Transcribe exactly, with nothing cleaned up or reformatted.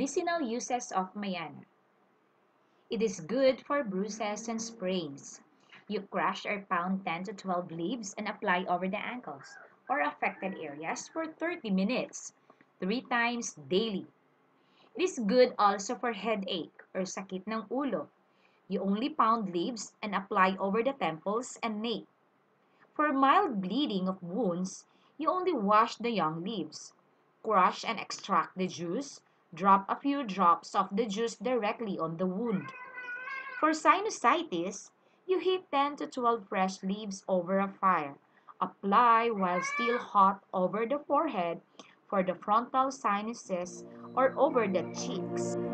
Medicinal uses of Mayana. It is good for bruises and sprains. You crush or pound ten to twelve leaves and apply over the ankles or affected areas for thirty minutes, three times daily. It is good also for headache or sakit ng ulo. You only pound leaves and apply over the temples and neck. For mild bleeding of wounds, you only wash the young leaves. Crush and extract the juice. Drop a few drops of the juice directly on the wound. For sinusitis, you heat ten to twelve fresh leaves over a fire. Apply while still hot over the forehead for the frontal sinuses or over the cheeks.